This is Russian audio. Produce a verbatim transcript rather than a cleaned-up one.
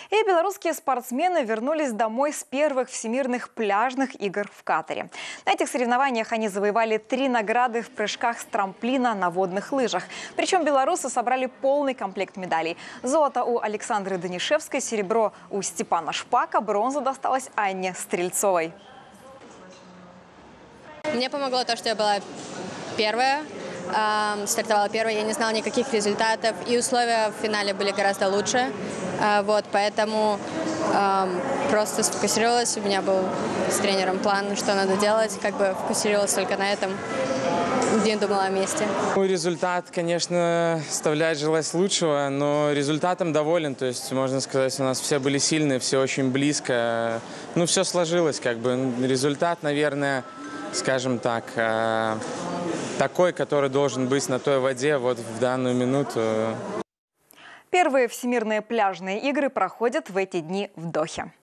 И белорусские спортсмены вернулись домой с первых всемирных пляжных игр в Катаре. На этих соревнованиях они завоевали три награды в прыжках с трамплина на водных лыжах. Причем белорусы собрали полный комплект медалей. Золото у Александры Данишевской, серебро у Степана Шпака, бронза досталась Анне Стрельцовой. Мне помогло то, что я была первая. Стартовала первой, я не знала никаких результатов, и условия в финале были гораздо лучше. Вот, поэтому эм, просто сфокусировалась, у меня был с тренером план, что надо делать, как бы фокусировалась только на этом, не думала о месте. Мой результат, конечно, оставляет желать лучшего, но результатом доволен, то есть, можно сказать, у нас все были сильные, все очень близко, ну, все сложилось, как бы, результат, наверное, скажем так, э, такой, который должен быть на той воде вот в данную минуту. Первые всемирные пляжные игры проходят в эти дни в Дохе.